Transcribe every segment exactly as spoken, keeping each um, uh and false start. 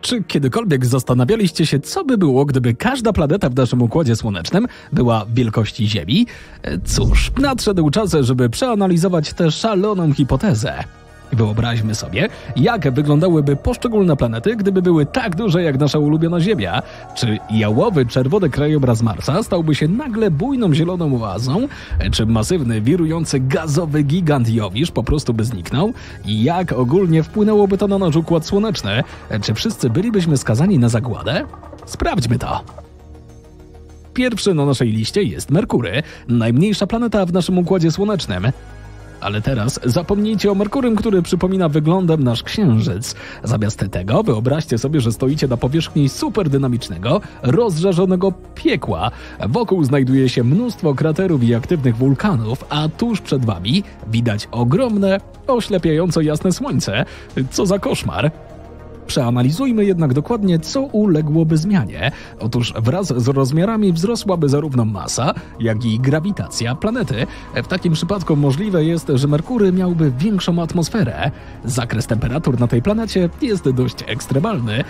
Czy kiedykolwiek zastanawialiście się, co by było, gdyby każda planeta w naszym Układzie Słonecznym była wielkości Ziemi? Cóż, nadszedł czas, żeby przeanalizować tę szaloną hipotezę. Wyobraźmy sobie, jak wyglądałyby poszczególne planety, gdyby były tak duże jak nasza ulubiona Ziemia. Czy jałowy, czerwony krajobraz Marsa stałby się nagle bujną zieloną oazą? Czy masywny, wirujący, gazowy gigant Jowisz po prostu by zniknął? I jak ogólnie wpłynęłoby to na nasz Układ Słoneczny? Czy wszyscy bylibyśmy skazani na zagładę? Sprawdźmy to. Pierwszy na naszej liście jest Merkury, najmniejsza planeta w naszym Układzie Słonecznym. Ale teraz zapomnijcie o Merkurym, który przypomina wyglądem nasz Księżyc. Zamiast tego wyobraźcie sobie, że stoicie na powierzchni superdynamicznego, rozżarzonego piekła. Wokół znajduje się mnóstwo kraterów i aktywnych wulkanów, a tuż przed wami widać ogromne, oślepiająco jasne słońce. Co za koszmar! Przeanalizujmy jednak dokładnie, co uległoby zmianie. Otóż wraz z rozmiarami wzrosłaby zarówno masa, jak i grawitacja planety. W takim przypadku możliwe jest, że Merkury miałby większą atmosferę. Zakres temperatur na tej planecie jest dość ekstremalny.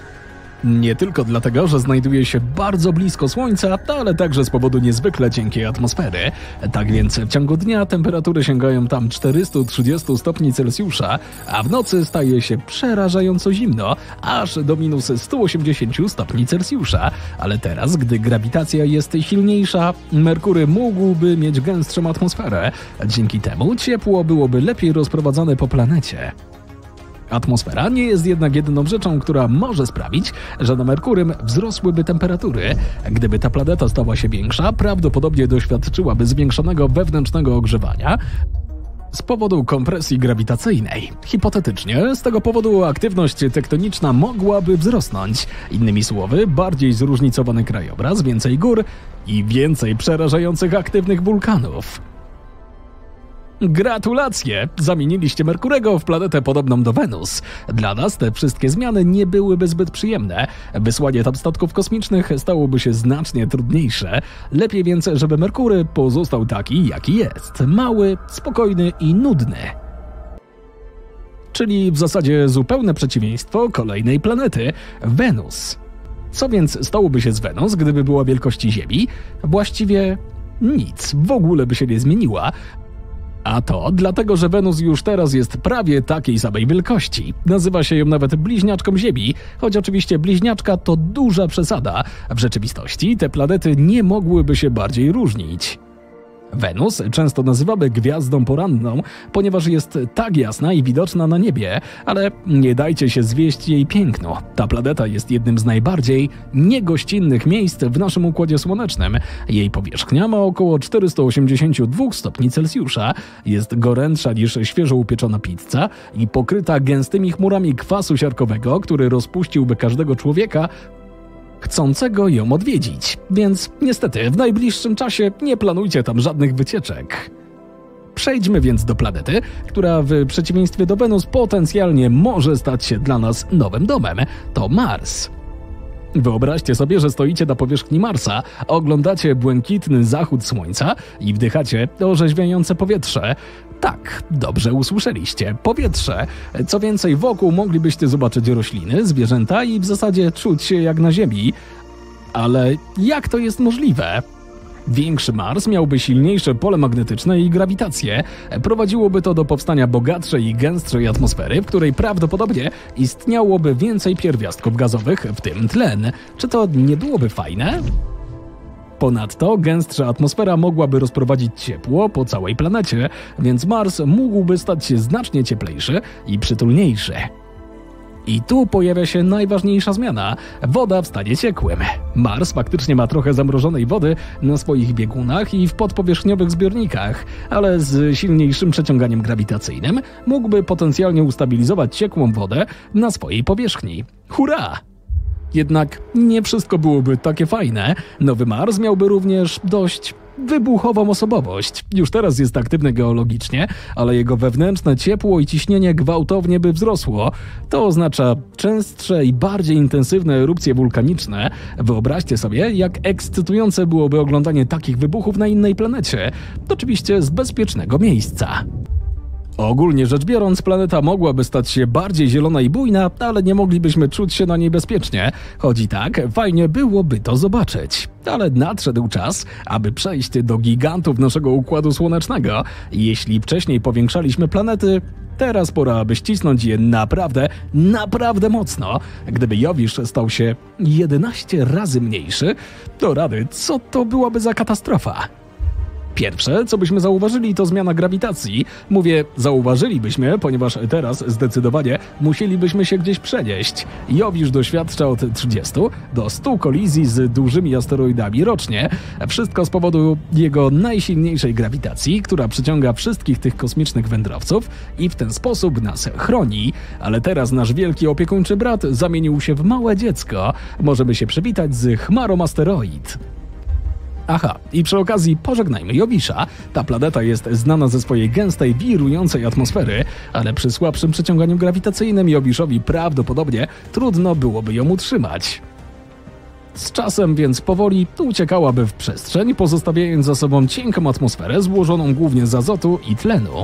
Nie tylko dlatego, że znajduje się bardzo blisko Słońca, ale także z powodu niezwykle cienkiej atmosfery. Tak więc w ciągu dnia temperatury sięgają tam czterysta trzydzieści stopni Celsjusza, a w nocy staje się przerażająco zimno, aż do minus sto osiemdziesiąt stopni Celsjusza. Ale teraz, gdy grawitacja jest silniejsza, Merkury mógłby mieć gęstszą atmosferę. Dzięki temu ciepło byłoby lepiej rozprowadzane po planecie. Atmosfera nie jest jednak jedyną rzeczą, która może sprawić, że na Merkurym wzrosłyby temperatury. Gdyby ta planeta stała się większa, prawdopodobnie doświadczyłaby zwiększonego wewnętrznego ogrzewania z powodu kompresji grawitacyjnej. Hipotetycznie, z tego powodu aktywność tektoniczna mogłaby wzrosnąć. Innymi słowy, bardziej zróżnicowany krajobraz, więcej gór i więcej przerażających aktywnych wulkanów. Gratulacje! Zamieniliście Merkurego w planetę podobną do Wenus. Dla nas te wszystkie zmiany nie byłyby zbyt przyjemne. Wysłanie tam statków kosmicznych stałoby się znacznie trudniejsze. Lepiej więc, żeby Merkury pozostał taki, jaki jest. Mały, spokojny i nudny. Czyli w zasadzie zupełne przeciwieństwo kolejnej planety – Wenus. Co więc stałoby się z Wenus, gdyby była wielkości Ziemi? Właściwie nic. W ogóle by się nie zmieniła. A to dlatego, że Wenus już teraz jest prawie takiej samej wielkości. Nazywa się ją nawet bliźniaczką Ziemi, choć oczywiście bliźniaczka to duża przesada. W rzeczywistości te planety nie mogłyby się bardziej różnić. Wenus często nazywamy gwiazdą poranną, ponieważ jest tak jasna i widoczna na niebie, ale nie dajcie się zwieść jej pięknu. Ta planeta jest jednym z najbardziej niegościnnych miejsc w naszym Układzie Słonecznym. Jej powierzchnia ma około czterysta osiemdziesiąt dwa stopni Celsjusza, jest gorętsza niż świeżo upieczona pizza i pokryta gęstymi chmurami kwasu siarkowego, który rozpuściłby każdego człowieka chcącego ją odwiedzić, więc niestety w najbliższym czasie nie planujcie tam żadnych wycieczek. Przejdźmy więc do planety, która w przeciwieństwie do Wenus potencjalnie może stać się dla nas nowym domem. To Mars. Wyobraźcie sobie, że stoicie na powierzchni Marsa, oglądacie błękitny zachód słońca i wdychacie orzeźwiające powietrze. Tak, dobrze usłyszeliście, powietrze. Co więcej, wokół moglibyście zobaczyć rośliny, zwierzęta i w zasadzie czuć się jak na Ziemi. Ale jak to jest możliwe? Większy Mars miałby silniejsze pole magnetyczne i grawitację. Prowadziłoby to do powstania bogatszej i gęstszej atmosfery, w której prawdopodobnie istniałoby więcej pierwiastków gazowych, w tym tlen. Czy to nie byłoby fajne? Ponadto gęstsza atmosfera mogłaby rozprowadzić ciepło po całej planecie, więc Mars mógłby stać się znacznie cieplejszy i przytulniejszy. I tu pojawia się najważniejsza zmiana. Woda w stanie ciekłym. Mars faktycznie ma trochę zamrożonej wody na swoich biegunach i w podpowierzchniowych zbiornikach, ale z silniejszym przeciąganiem grawitacyjnym mógłby potencjalnie ustabilizować ciekłą wodę na swojej powierzchni. Hurra! Jednak nie wszystko byłoby takie fajne. Nowy Mars miałby również dość wybuchową osobowość. Już teraz jest aktywny geologicznie, ale jego wewnętrzne ciepło i ciśnienie gwałtownie by wzrosło. To oznacza częstsze i bardziej intensywne erupcje wulkaniczne. Wyobraźcie sobie, jak ekscytujące byłoby oglądanie takich wybuchów na innej planecie. Oczywiście z bezpiecznego miejsca. Ogólnie rzecz biorąc, planeta mogłaby stać się bardziej zielona i bujna, ale nie moglibyśmy czuć się na niej bezpiecznie. Choć i tak, fajnie byłoby to zobaczyć. Ale nadszedł czas, aby przejść do gigantów naszego Układu Słonecznego. Jeśli wcześniej powiększaliśmy planety, teraz pora, aby ścisnąć je naprawdę, naprawdę mocno. Gdyby Jowisz stał się jedenaście razy mniejszy, to rady, co to byłaby za katastrofa? Pierwsze, co byśmy zauważyli, to zmiana grawitacji. Mówię, zauważylibyśmy, ponieważ teraz zdecydowanie musielibyśmy się gdzieś przenieść. Jowisz doświadcza od trzydziestu do stu kolizji z dużymi asteroidami rocznie. Wszystko z powodu jego najsilniejszej grawitacji, która przyciąga wszystkich tych kosmicznych wędrowców i w ten sposób nas chroni. Ale teraz nasz wielki opiekuńczy brat zamienił się w małe dziecko. Możemy się przywitać z chmarą asteroid. Aha, i przy okazji pożegnajmy Jowisza. Ta planeta jest znana ze swojej gęstej, wirującej atmosfery, ale przy słabszym przyciąganiu grawitacyjnym Jowiszowi prawdopodobnie trudno byłoby ją utrzymać. Z czasem więc powoli uciekałaby w przestrzeń, pozostawiając za sobą cienką atmosferę złożoną głównie z azotu i tlenu.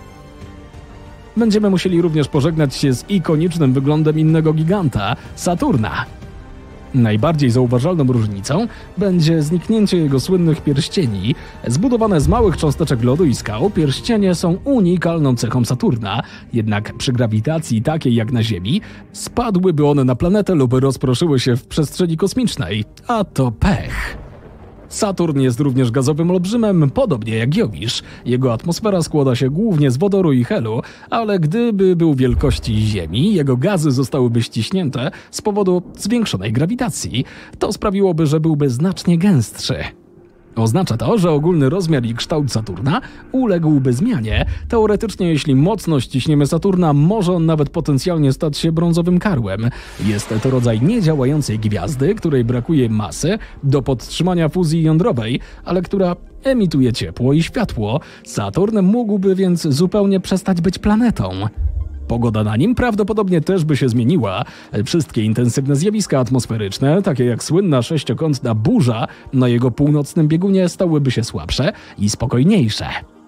Będziemy musieli również pożegnać się z ikonicznym wyglądem innego giganta – Saturna. Najbardziej zauważalną różnicą będzie zniknięcie jego słynnych pierścieni. Zbudowane z małych cząsteczek lodu i skał, pierścienie są unikalną cechą Saturna, jednak przy grawitacji takiej jak na Ziemi spadłyby one na planetę lub rozproszyły się w przestrzeni kosmicznej, a to pech. Saturn jest również gazowym olbrzymem, podobnie jak Jowisz. Jego atmosfera składa się głównie z wodoru i helu, ale gdyby był wielkości Ziemi, jego gazy zostałyby ściśnięte z powodu zwiększonej grawitacji. To sprawiłoby, że byłby znacznie gęstszy. Oznacza to, że ogólny rozmiar i kształt Saturna uległby zmianie. Teoretycznie, jeśli mocno ściśniemy Saturna, może on nawet potencjalnie stać się brązowym karłem. Jest to rodzaj niedziałającej gwiazdy, której brakuje masy do podtrzymania fuzji jądrowej, ale która emituje ciepło i światło. Saturn mógłby więc zupełnie przestać być planetą. Pogoda na nim prawdopodobnie też by się zmieniła. Wszystkie intensywne zjawiska atmosferyczne, takie jak słynna sześciokątna burza na jego północnym biegunie, stałyby się słabsze i spokojniejsze.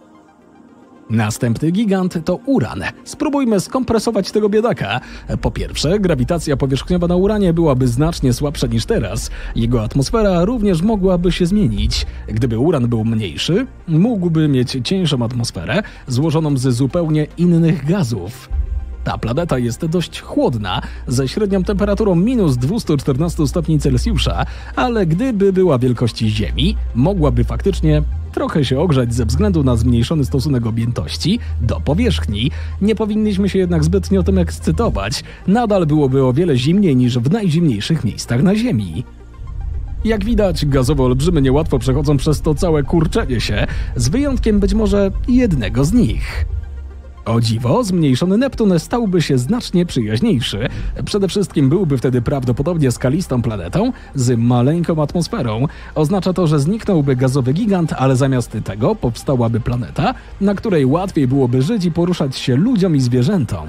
Następny gigant to Uran. Spróbujmy skompresować tego biedaka. Po pierwsze, grawitacja powierzchniowa na Uranie byłaby znacznie słabsza niż teraz. Jego atmosfera również mogłaby się zmienić. Gdyby Uran był mniejszy, mógłby mieć cieńszą atmosferę złożoną z zupełnie innych gazów. Ta planeta jest dość chłodna, ze średnią temperaturą minus dwieście czternaście stopni Celsjusza, ale gdyby była wielkości Ziemi, mogłaby faktycznie trochę się ogrzać ze względu na zmniejszony stosunek objętości do powierzchni. Nie powinniśmy się jednak zbytnio tym ekscytować. Nadal byłoby o wiele zimniej niż w najzimniejszych miejscach na Ziemi. Jak widać, gazowe olbrzymy niełatwo przechodzą przez to całe kurczenie się, z wyjątkiem być może jednego z nich. O dziwo, zmniejszony Neptun stałby się znacznie przyjaźniejszy. Przede wszystkim byłby wtedy prawdopodobnie skalistą planetą z maleńką atmosferą. Oznacza to, że zniknąłby gazowy gigant, ale zamiast tego powstałaby planeta, na której łatwiej byłoby żyć i poruszać się ludziom i zwierzętom.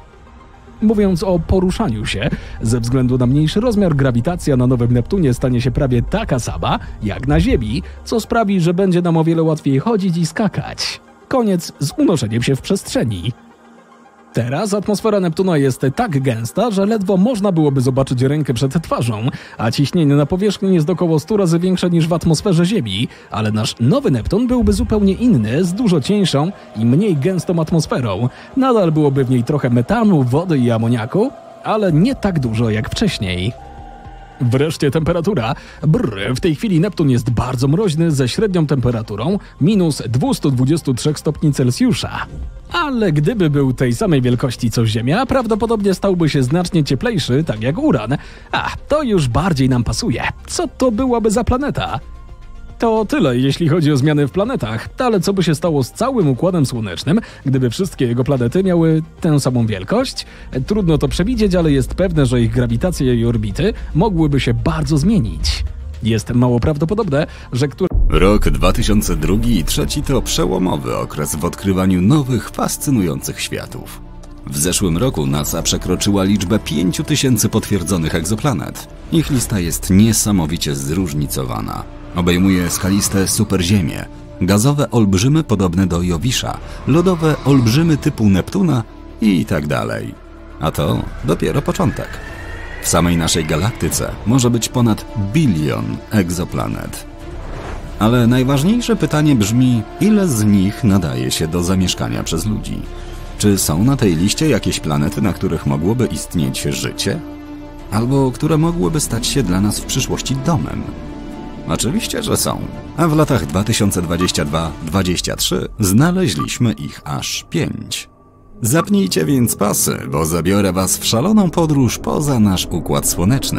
Mówiąc o poruszaniu się, ze względu na mniejszy rozmiar, grawitacja na nowym Neptunie stanie się prawie taka sama jak na Ziemi, co sprawi, że będzie nam o wiele łatwiej chodzić i skakać. Koniec z unoszeniem się w przestrzeni. Teraz atmosfera Neptuna jest tak gęsta, że ledwo można byłoby zobaczyć rękę przed twarzą, a ciśnienie na powierzchni jest około stu razy większe niż w atmosferze Ziemi, ale nasz nowy Neptun byłby zupełnie inny, z dużo cieńszą i mniej gęstą atmosferą. Nadal byłoby w niej trochę metanu, wody i amoniaku, ale nie tak dużo jak wcześniej. Wreszcie temperatura. Brr, w tej chwili Neptun jest bardzo mroźny, ze średnią temperaturą minus dwieście dwadzieścia trzy stopni Celsjusza. Ale gdyby był tej samej wielkości co Ziemia, prawdopodobnie stałby się znacznie cieplejszy, tak jak Uran. A, to już bardziej nam pasuje. Co to byłaby za planeta? To tyle, jeśli chodzi o zmiany w planetach, ale co by się stało z całym Układem Słonecznym, gdyby wszystkie jego planety miały tę samą wielkość? Trudno to przewidzieć, ale jest pewne, że ich grawitacja i orbity mogłyby się bardzo zmienić. Jest mało prawdopodobne, że które... Rok dwa tysiące drugi i dwa tysiące trzeci to przełomowy okres w odkrywaniu nowych, fascynujących światów. W zeszłym roku NASA przekroczyła liczbę pięć tysięcy potwierdzonych egzoplanet. Ich lista jest niesamowicie zróżnicowana. Obejmuje skaliste superziemie, gazowe olbrzymy podobne do Jowisza, lodowe olbrzymy typu Neptuna i tak dalej. A to dopiero początek. W samej naszej galaktyce może być ponad bilion egzoplanet. Ale najważniejsze pytanie brzmi, ile z nich nadaje się do zamieszkania przez ludzi? Czy są na tej liście jakieś planety, na których mogłoby istnieć życie? Albo które mogłyby stać się dla nas w przyszłości domem? Oczywiście, że są. A w latach dwa tysiące dwudziestym drugim do dwudziestego trzeciego znaleźliśmy ich aż pięć. Zapnijcie więc pasy, bo zabiorę was w szaloną podróż poza nasz Układ Słoneczny.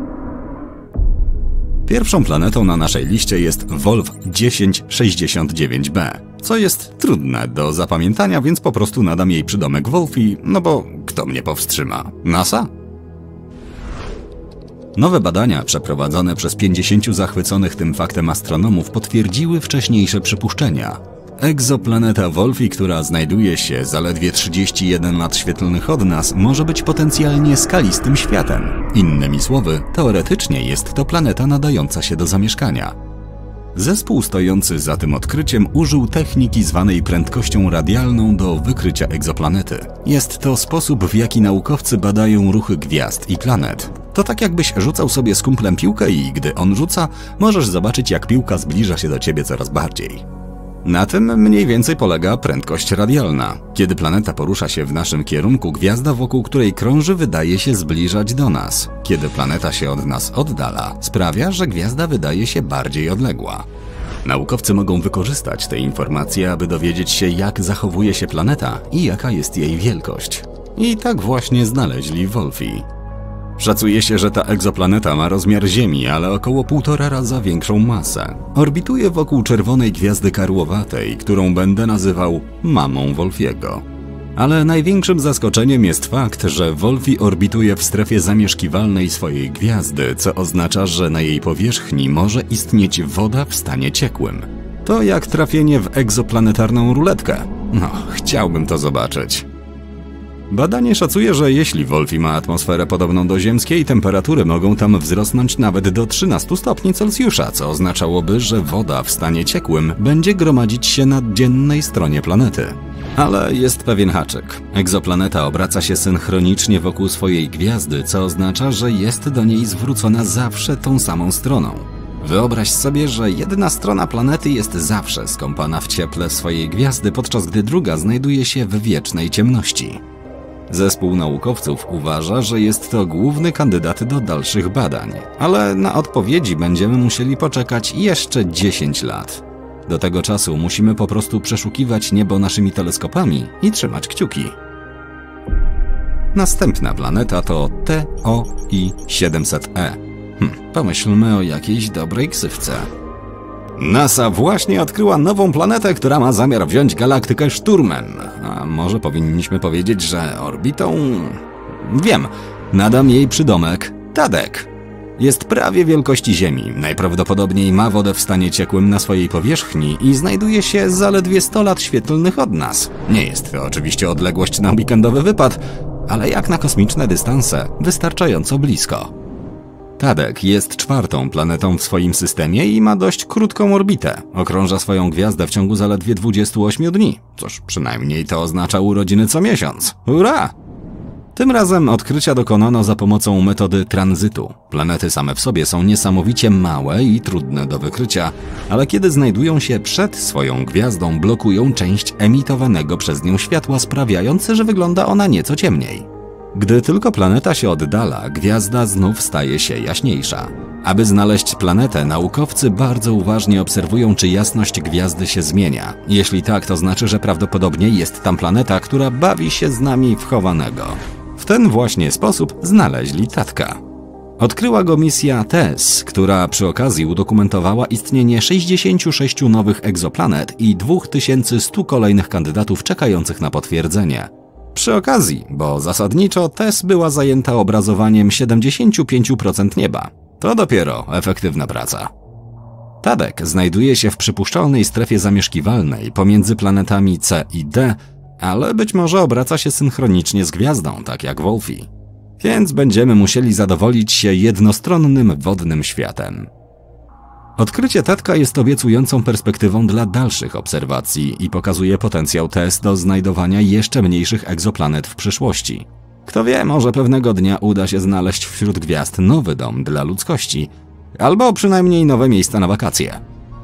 Pierwszą planetą na naszej liście jest Wolf tysiąc sześćdziesiąt dziewięć b, co jest trudne do zapamiętania, więc po prostu nadam jej przydomek Wolfie, no bo kto mnie powstrzyma? NASA? Nowe badania przeprowadzone przez pięćdziesięciu zachwyconych tym faktem astronomów potwierdziły wcześniejsze przypuszczenia. Egzoplaneta Wolfie, która znajduje się zaledwie trzydzieści jeden lat świetlnych od nas, może być potencjalnie skalistym światem. Innymi słowy, teoretycznie jest to planeta nadająca się do zamieszkania. Zespół stojący za tym odkryciem użył techniki zwanej prędkością radialną do wykrycia egzoplanety. Jest to sposób, w jaki naukowcy badają ruchy gwiazd i planet. To tak jakbyś rzucał sobie z kumplem piłkę i gdy on rzuca, możesz zobaczyć, jak piłka zbliża się do ciebie coraz bardziej. Na tym mniej więcej polega prędkość radialna. Kiedy planeta porusza się w naszym kierunku, gwiazda, wokół której krąży, wydaje się zbliżać do nas. Kiedy planeta się od nas oddala, sprawia, że gwiazda wydaje się bardziej odległa. Naukowcy mogą wykorzystać te informacje, aby dowiedzieć się, jak zachowuje się planeta i jaka jest jej wielkość. I tak właśnie znaleźli Wolfie. Szacuje się, że ta egzoplaneta ma rozmiar Ziemi, ale około półtora raza większą masę. Orbituje wokół czerwonej gwiazdy karłowatej, którą będę nazywał mamą Wolfiego. Ale największym zaskoczeniem jest fakt, że Wolfie orbituje w strefie zamieszkiwalnej swojej gwiazdy, co oznacza, że na jej powierzchni może istnieć woda w stanie ciekłym. To jak trafienie w egzoplanetarną ruletkę. No, chciałbym to zobaczyć. Badanie szacuje, że jeśli Wolfie ma atmosferę podobną do ziemskiej, temperatury mogą tam wzrosnąć nawet do trzynastu stopni Celsjusza, co oznaczałoby, że woda w stanie ciekłym będzie gromadzić się na dziennej stronie planety. Ale jest pewien haczyk. Egzoplaneta obraca się synchronicznie wokół swojej gwiazdy, co oznacza, że jest do niej zwrócona zawsze tą samą stroną. Wyobraź sobie, że jedna strona planety jest zawsze skąpana w cieple swojej gwiazdy, podczas gdy druga znajduje się w wiecznej ciemności. Zespół naukowców uważa, że jest to główny kandydat do dalszych badań, ale na odpowiedzi będziemy musieli poczekać jeszcze dziesięć lat. Do tego czasu musimy po prostu przeszukiwać niebo naszymi teleskopami i trzymać kciuki. Następna planeta to T O I siedemset E. Hm, pomyślmy o jakiejś dobrej ksywce. NASA właśnie odkryła nową planetę, która ma zamiar wziąć galaktykę szturmem. A może powinniśmy powiedzieć, że orbitą? Wiem, nadam jej przydomek Tadek. Jest prawie wielkości Ziemi, najprawdopodobniej ma wodę w stanie ciekłym na swojej powierzchni i znajduje się zaledwie sto lat świetlnych od nas. Nie jest to oczywiście odległość na weekendowy wypad, ale jak na kosmiczne dystanse, wystarczająco blisko. Tadek jest czwartą planetą w swoim systemie i ma dość krótką orbitę. Okrąża swoją gwiazdę w ciągu zaledwie dwudziestu ośmiu dni. Cóż, przynajmniej to oznacza urodziny co miesiąc. Hurra! Tym razem odkrycia dokonano za pomocą metody tranzytu. Planety same w sobie są niesamowicie małe i trudne do wykrycia, ale kiedy znajdują się przed swoją gwiazdą, blokują część emitowanego przez nią światła, sprawiając, że wygląda ona nieco ciemniej. Gdy tylko planeta się oddala, gwiazda znów staje się jaśniejsza. Aby znaleźć planetę, naukowcy bardzo uważnie obserwują, czy jasność gwiazdy się zmienia. Jeśli tak, to znaczy, że prawdopodobnie jest tam planeta, która bawi się z nami w chowanego. W ten właśnie sposób znaleźli Tadka. Odkryła go misja TESS, która przy okazji udokumentowała istnienie sześćdziesięciu sześciu nowych egzoplanet i dwóch tysięcy stu kolejnych kandydatów czekających na potwierdzenie. Przy okazji, bo zasadniczo TESS była zajęta obrazowaniem siedemdziesięciu pięciu procent nieba. To dopiero efektywna praca. Tadek znajduje się w przypuszczalnej strefie zamieszkiwalnej pomiędzy planetami C i D, ale być może obraca się synchronicznie z gwiazdą, tak jak Wolfie. Więc będziemy musieli zadowolić się jednostronnym wodnym światem. Odkrycie Tetka jest obiecującą perspektywą dla dalszych obserwacji i pokazuje potencjał T E S do znajdowania jeszcze mniejszych egzoplanet w przyszłości. Kto wie, może pewnego dnia uda się znaleźć wśród gwiazd nowy dom dla ludzkości, albo przynajmniej nowe miejsca na wakacje.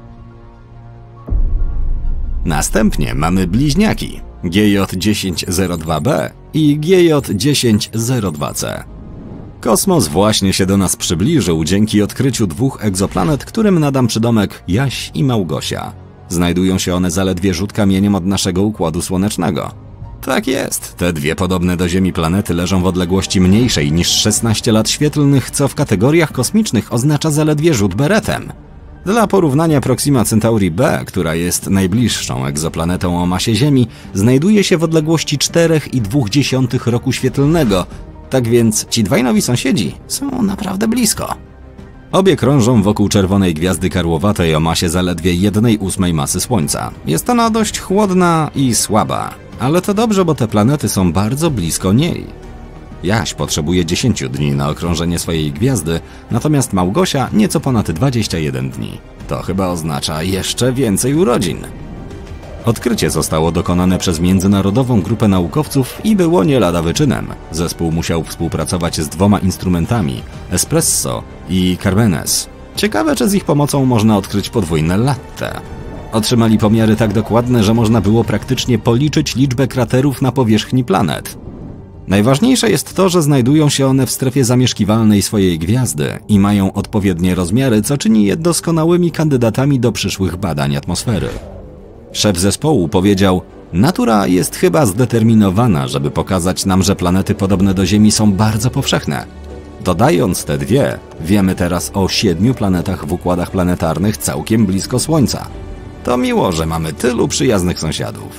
Następnie mamy bliźniaki G J dziesięć zero dwa b i G J dziesięć zero dwa c. Kosmos właśnie się do nas przybliżył dzięki odkryciu dwóch egzoplanet, którym nadam przydomek Jaś i Małgosia. Znajdują się one zaledwie rzut kamieniem od naszego Układu Słonecznego. Tak jest, te dwie podobne do Ziemi planety leżą w odległości mniejszej niż szesnaście lat świetlnych, co w kategoriach kosmicznych oznacza zaledwie rzut beretem. Dla porównania Proxima Centauri b, która jest najbliższą egzoplanetą o masie Ziemi, znajduje się w odległości cztery i dwie dziesiąte roku świetlnego, tak więc ci dwaj nowi sąsiedzi są naprawdę blisko. Obie krążą wokół czerwonej gwiazdy karłowatej o masie zaledwie jednej ósmej masy Słońca. Jest ona dość chłodna i słaba, ale to dobrze, bo te planety są bardzo blisko niej. Jaś potrzebuje dziesięć dni na okrążenie swojej gwiazdy, natomiast Małgosia nieco ponad dwadzieścia jeden dni. To chyba oznacza jeszcze więcej urodzin. Odkrycie zostało dokonane przez międzynarodową grupę naukowców i było nie lada wyczynem. Zespół musiał współpracować z dwoma instrumentami, Espresso i Carbenes. Ciekawe, czy z ich pomocą można odkryć podwójne latte. Otrzymali pomiary tak dokładne, że można było praktycznie policzyć liczbę kraterów na powierzchni planet. Najważniejsze jest to, że znajdują się one w strefie zamieszkiwalnej swojej gwiazdy i mają odpowiednie rozmiary, co czyni je doskonałymi kandydatami do przyszłych badań atmosfery. Szef zespołu powiedział: natura jest chyba zdeterminowana, żeby pokazać nam, że planety podobne do Ziemi są bardzo powszechne. Dodając te dwie, wiemy teraz o siedmiu planetach w układach planetarnych całkiem blisko Słońca. To miło, że mamy tylu przyjaznych sąsiadów.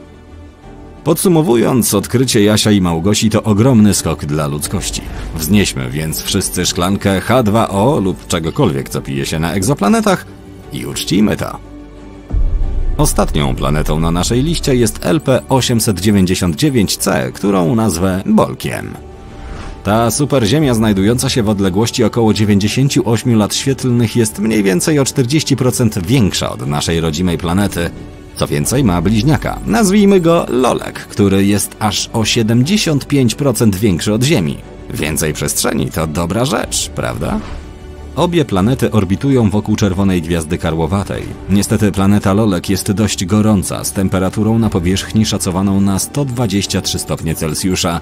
Podsumowując, odkrycie Jasia i Małgosi to ogromny skok dla ludzkości. Wznieśmy więc wszyscy szklankę H dwa O lub czegokolwiek, co pije się na egzoplanetach i uczcijmy to. Ostatnią planetą na naszej liście jest L P osiemset dziewięćdziesiąt dziewięć c, którą nazwę Bolkiem. Ta superziemia znajdująca się w odległości około dziewięćdziesiąt osiem lat świetlnych jest mniej więcej o czterdzieści procent większa od naszej rodzimej planety. Co więcej, ma bliźniaka. Nazwijmy go Lolek, który jest aż o siedemdziesiąt pięć procent większy od Ziemi. Więcej przestrzeni to dobra rzecz, prawda? Obie planety orbitują wokół czerwonej gwiazdy karłowatej. Niestety planeta Lolek jest dość gorąca, z temperaturą na powierzchni szacowaną na sto dwadzieścia trzy stopnie Celsjusza,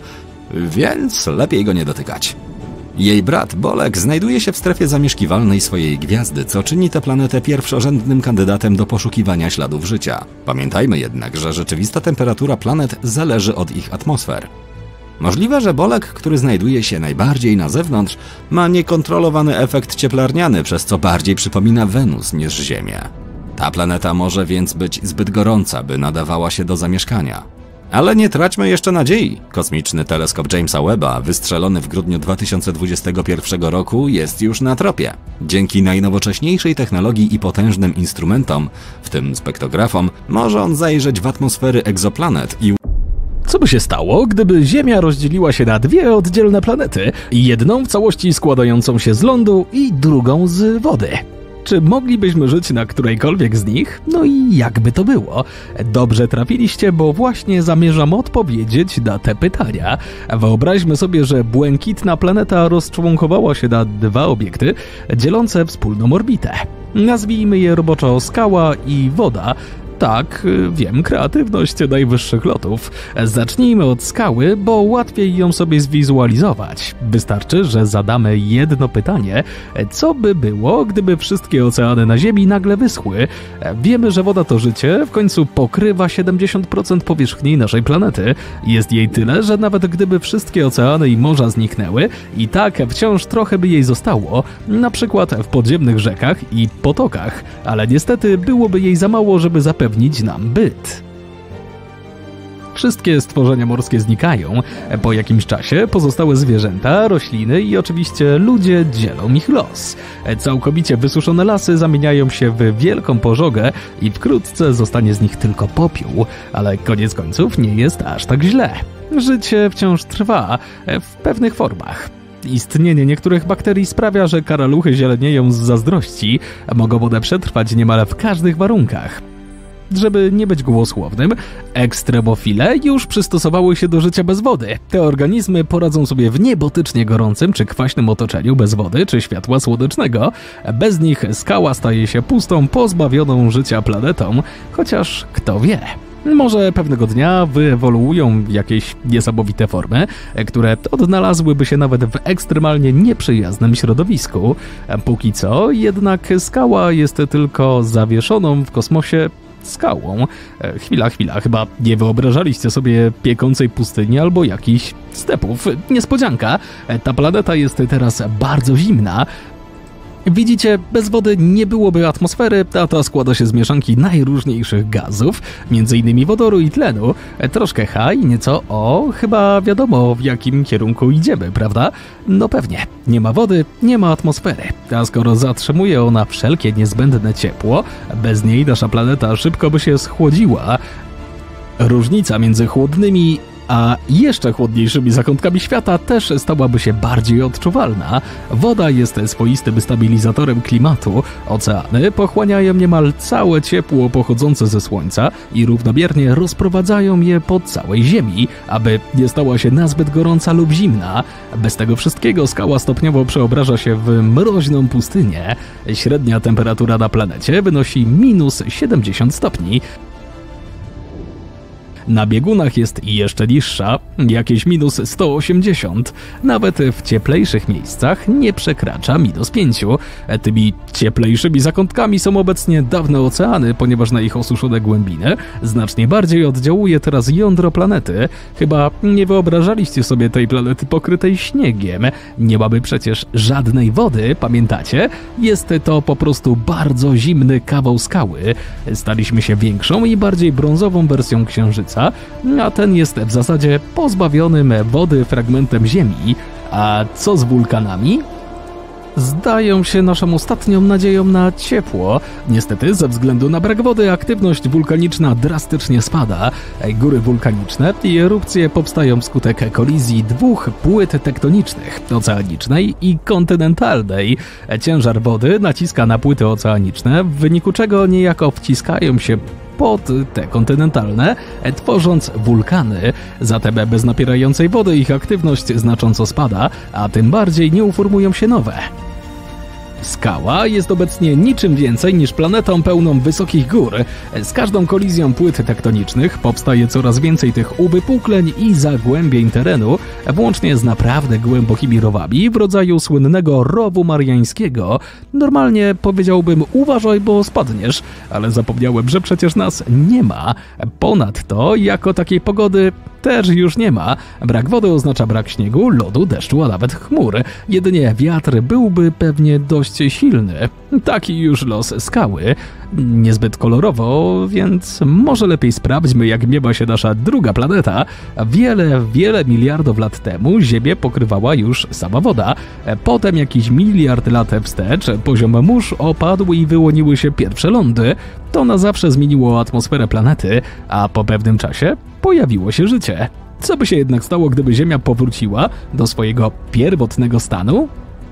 więc lepiej go nie dotykać. Jej brat Bolek znajduje się w strefie zamieszkiwalnej swojej gwiazdy, co czyni tę planetę pierwszorzędnym kandydatem do poszukiwania śladów życia. Pamiętajmy jednak, że rzeczywista temperatura planet zależy od ich atmosfer. Możliwe, że Bolek, który znajduje się najbardziej na zewnątrz, ma niekontrolowany efekt cieplarniany, przez co bardziej przypomina Wenus niż Ziemię. Ta planeta może więc być zbyt gorąca, by nadawała się do zamieszkania. Ale nie traćmy jeszcze nadziei. Kosmiczny teleskop Jamesa Webba, wystrzelony w grudniu dwa tysiące dwudziestego pierwszego roku, jest już na tropie. Dzięki najnowocześniejszej technologii i potężnym instrumentom, w tym spektrografom, może on zajrzeć w atmosfery egzoplanet i... Co by się stało, gdyby Ziemia rozdzieliła się na dwie oddzielne planety, jedną w całości składającą się z lądu i drugą z wody? Czy moglibyśmy żyć na którejkolwiek z nich? No i jakby to było? Dobrze trafiliście, bo właśnie zamierzam odpowiedzieć na te pytania. Wyobraźmy sobie, że błękitna planeta rozczłonkowała się na dwa obiekty dzielące wspólną orbitę. Nazwijmy je roboczo skała i woda. Tak, wiem, kreatywność najwyższych lotów. Zacznijmy od skały, bo łatwiej ją sobie zwizualizować. Wystarczy, że zadamy jedno pytanie. Co by było, gdyby wszystkie oceany na Ziemi nagle wyschły? Wiemy, że woda to życie, w końcu pokrywa siedemdziesiąt procent powierzchni naszej planety. Jest jej tyle, że nawet gdyby wszystkie oceany i morza zniknęły, i tak wciąż trochę by jej zostało, na przykład w podziemnych rzekach i potokach, ale niestety byłoby jej za mało, żeby zapewnić nam byt. Wszystkie stworzenia morskie znikają. Po jakimś czasie pozostałe zwierzęta, rośliny i oczywiście ludzie dzielą ich los. Całkowicie wysuszone lasy zamieniają się w wielką pożogę i wkrótce zostanie z nich tylko popiół, ale koniec końców nie jest aż tak źle. Życie wciąż trwa w pewnych formach. Istnienie niektórych bakterii sprawia, że karaluchy zielenieją z zazdrości, a mogą one przetrwać niemal w każdych warunkach. Żeby nie być gołosłownym, ekstremofile już przystosowały się do życia bez wody. Te organizmy poradzą sobie w niebotycznie gorącym czy kwaśnym otoczeniu bez wody czy światła słonecznego. Bez nich skała staje się pustą, pozbawioną życia planetą, chociaż kto wie. Może pewnego dnia wyewoluują jakieś niesamowite formy, które odnalazłyby się nawet w ekstremalnie nieprzyjaznym środowisku. Póki co jednak skała jest tylko zawieszoną w kosmosie skałą. Chwila, chwila, chyba nie wyobrażaliście sobie piekącej pustyni albo jakichś stepów. Niespodzianka, ta planeta jest teraz bardzo zimna. Widzicie, bez wody nie byłoby atmosfery, a ta składa się z mieszanki najróżniejszych gazów, między innymi wodoru i tlenu, troszkę H i nieco O, chyba wiadomo w jakim kierunku idziemy, prawda? No pewnie, nie ma wody, nie ma atmosfery, a skoro zatrzymuje ona wszelkie niezbędne ciepło, bez niej nasza planeta szybko by się schłodziła. Różnica między chłodnymi a jeszcze chłodniejszymi zakątkami świata też stałaby się bardziej odczuwalna. Woda jest swoistym stabilizatorem klimatu, oceany pochłaniają niemal całe ciepło pochodzące ze Słońca i równomiernie rozprowadzają je po całej Ziemi, aby nie stała się nazbyt gorąca lub zimna. Bez tego wszystkiego skała stopniowo przeobraża się w mroźną pustynię. Średnia temperatura na planecie wynosi minus siedemdziesiąt stopni. Na biegunach jest jeszcze niższa, jakieś minus sto osiemdziesiąt. Nawet w cieplejszych miejscach nie przekracza minus pięciu. Tymi cieplejszymi zakątkami są obecnie dawne oceany, ponieważ na ich osuszone głębiny znacznie bardziej oddziałuje teraz jądro planety. Chyba nie wyobrażaliście sobie tej planety pokrytej śniegiem. Nie mamy przecież żadnej wody, pamiętacie? Jest to po prostu bardzo zimny kawał skały. Staliśmy się większą i bardziej brązową wersją Księżyca, a ten jest w zasadzie pozbawionym wody fragmentem Ziemi. A co z wulkanami? Zdają się naszą ostatnią nadzieją na ciepło. Niestety, ze względu na brak wody, aktywność wulkaniczna drastycznie spada. Góry wulkaniczne i erupcje powstają wskutek kolizji dwóch płyt tektonicznych, oceanicznej i kontynentalnej. Ciężar wody naciska na płyty oceaniczne, w wyniku czego niejako wciskają się pod te kontynentalne, tworząc wulkany. Zatem bez napierającej wody ich aktywność znacząco spada, a tym bardziej nie uformują się nowe. Skała jest obecnie niczym więcej niż planetą pełną wysokich gór. Z każdą kolizją płyt tektonicznych powstaje coraz więcej tych uwypukleń i zagłębień terenu, włącznie z naprawdę głębokimi rowami w rodzaju słynnego rowu mariańskiego. Normalnie powiedziałbym uważaj, bo spadniesz, ale zapomniałem, że przecież nas nie ma. Ponadto jako takiej pogody też już nie ma. Brak wody oznacza brak śniegu, lodu, deszczu, a nawet chmur. Jedynie wiatr byłby pewnie dość silny. Taki już los skały. Niezbyt kolorowo, więc może lepiej sprawdźmy, jak miewa się nasza druga planeta. Wiele, wiele miliardów lat temu Ziemię pokrywała już sama woda. Potem jakiś miliard lat wstecz poziom mórz opadł i wyłoniły się pierwsze lądy. To na zawsze zmieniło atmosferę planety, a po pewnym czasie pojawiło się życie. Co by się jednak stało, gdyby Ziemia powróciła do swojego pierwotnego stanu?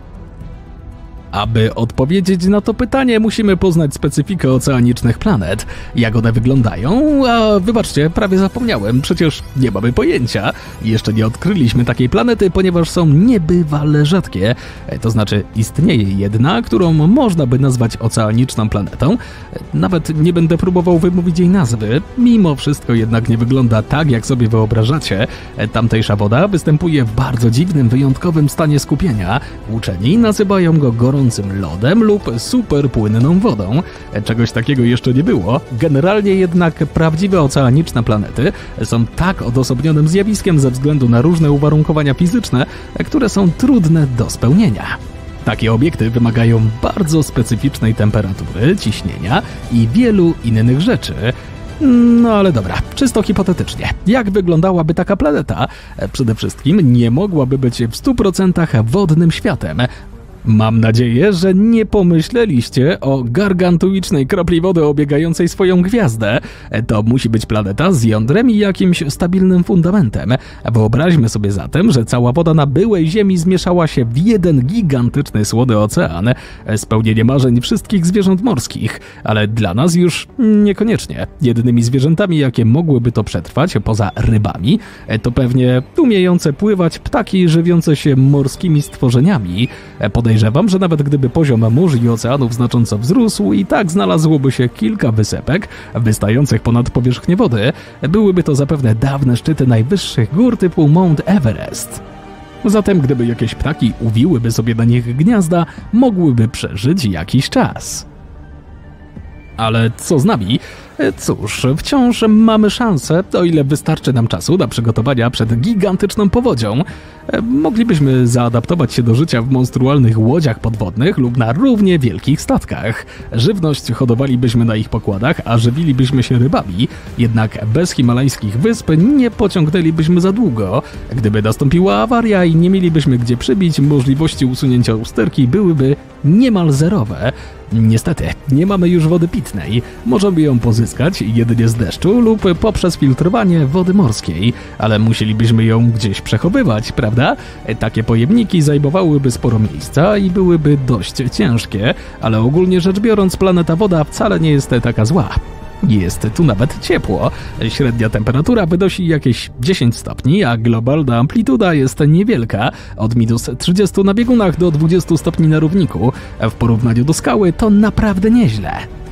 Aby odpowiedzieć na to pytanie, musimy poznać specyfikę oceanicznych planet. Jak one wyglądają? A wybaczcie, prawie zapomniałem, przecież nie mamy pojęcia. Jeszcze nie odkryliśmy takiej planety, ponieważ są niebywale rzadkie. To znaczy istnieje jedna, którą można by nazwać oceaniczną planetą. Nawet nie będę próbował wymówić jej nazwy. Mimo wszystko jednak nie wygląda tak, jak sobie wyobrażacie. Tamtejsza woda występuje w bardzo dziwnym, wyjątkowym stanie skupienia. Uczeni nazywają go gorącym lodem lub superpłynną wodą. Czegoś takiego jeszcze nie było. Generalnie jednak prawdziwe oceaniczne planety są tak odosobnionym zjawiskiem ze względu na różne uwarunkowania fizyczne, które są trudne do spełnienia. Takie obiekty wymagają bardzo specyficznej temperatury, ciśnienia i wielu innych rzeczy. No ale dobra, czysto hipotetycznie. Jak wyglądałaby taka planeta? Przede wszystkim nie mogłaby być w stu procentach wodnym światem. Mam nadzieję, że nie pomyśleliście o gargantuicznej kropli wody obiegającej swoją gwiazdę. To musi być planeta z jądrem i jakimś stabilnym fundamentem. Wyobraźmy sobie zatem, że cała woda na byłej Ziemi zmieszała się w jeden gigantyczny słody ocean. Spełnienie marzeń wszystkich zwierząt morskich, ale dla nas już niekoniecznie. Jedynymi zwierzętami, jakie mogłyby to przetrwać, poza rybami, to pewnie umiejące pływać ptaki żywiące się morskimi stworzeniami. Podejrzewam, że nawet gdyby poziom mórz i oceanów znacząco wzrósł, i tak znalazłoby się kilka wysepek wystających ponad powierzchnię wody. Byłyby to zapewne dawne szczyty najwyższych gór typu Mount Everest. Zatem gdyby jakieś ptaki uwiłyby sobie na nich gniazda, mogłyby przeżyć jakiś czas. Ale co z nami? Cóż, wciąż mamy szansę, o ile wystarczy nam czasu na przygotowania przed gigantyczną powodzią. Moglibyśmy zaadaptować się do życia w monstrualnych łodziach podwodnych lub na równie wielkich statkach. Żywność hodowalibyśmy na ich pokładach, a żywilibyśmy się rybami. Jednak bez himalajskich wysp nie pociągnęlibyśmy za długo. Gdyby nastąpiła awaria i nie mielibyśmy gdzie przybić, możliwości usunięcia usterki byłyby niemal zerowe. Niestety, nie mamy już wody pitnej. Możemy ją pozyskać jedynie z deszczu lub poprzez filtrowanie wody morskiej, ale musielibyśmy ją gdzieś przechowywać, prawda? Takie pojemniki zajmowałyby sporo miejsca i byłyby dość ciężkie, ale ogólnie rzecz biorąc, planeta woda wcale nie jest taka zła. Jest tu nawet ciepło. Średnia temperatura wynosi jakieś dziesięć stopni, a globalna amplituda jest niewielka, od minus trzydziestu na biegunach do dwudziestu stopni na równiku. W porównaniu do skały to naprawdę nieźle.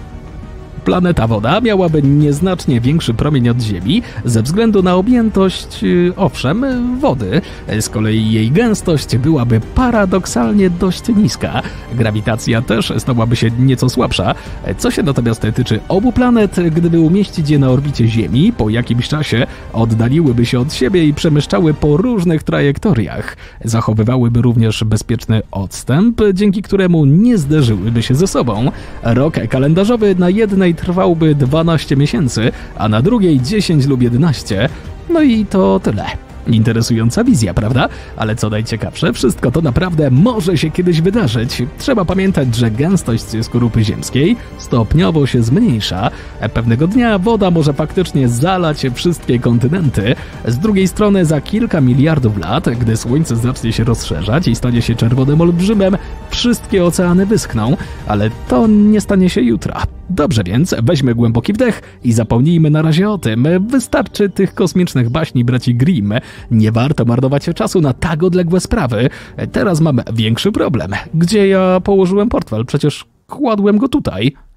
Planeta woda miałaby nieznacznie większy promień od Ziemi ze względu na objętość, owszem, wody. Z kolei jej gęstość byłaby paradoksalnie dość niska. Grawitacja też stałaby się nieco słabsza. Co się natomiast tyczy obu planet, gdyby umieścić je na orbicie Ziemi, po jakimś czasie oddaliłyby się od siebie i przemieszczały po różnych trajektoriach. Zachowywałyby również bezpieczny odstęp, dzięki któremu nie zderzyłyby się ze sobą. Rok kalendarzowy na jednej trwałby dwanaście miesięcy, a na drugiej dziesięć lub jedenaście. No i to tyle. Interesująca wizja, prawda? Ale co najciekawsze, wszystko to naprawdę może się kiedyś wydarzyć. Trzeba pamiętać, że gęstość skorupy ziemskiej stopniowo się zmniejsza. Pewnego dnia woda może faktycznie zalać wszystkie kontynenty. Z drugiej strony za kilka miliardów lat, gdy Słońce zacznie się rozszerzać i stanie się czerwonym olbrzymem, wszystkie oceany wyschną, ale to nie stanie się jutro. Dobrze więc, weźmy głęboki wdech i zapomnijmy na razie o tym. Wystarczy tych kosmicznych baśni braci Grimm. Nie warto marnować czasu na tak odległe sprawy. Teraz mam większy problem. Gdzie ja położyłem portfel? Przecież kładłem go tutaj.